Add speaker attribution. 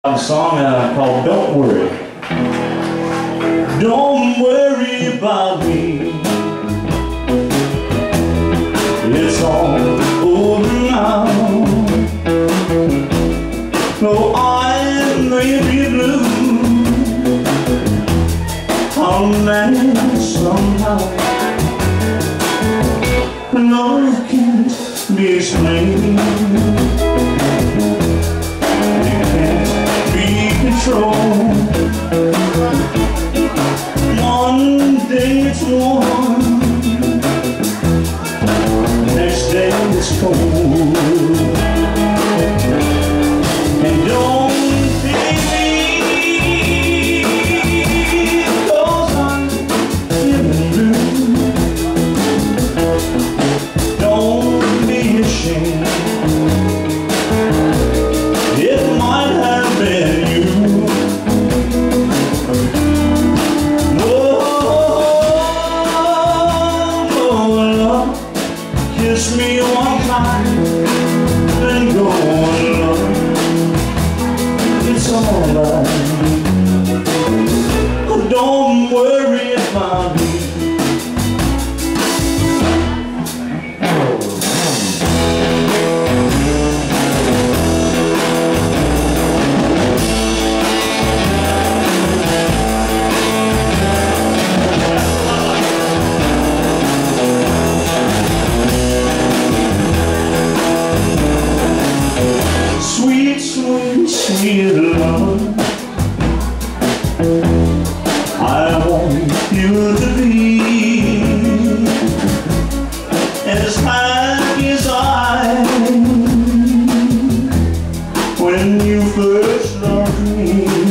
Speaker 1: A song called Don't Worry. Don't worry about me. It's all over now. No, I may be blue. I'll manage somehow. No, it can't be explained. One day it's warm, next day it's cold. And don't pity me, 'cause I'm feeling blue. Don't be ashamed, it might have been you. Kiss me one time, then go on, love. It's alright. Don't worry about me. Sweet love, I want you to be as happy as I when you first loved me.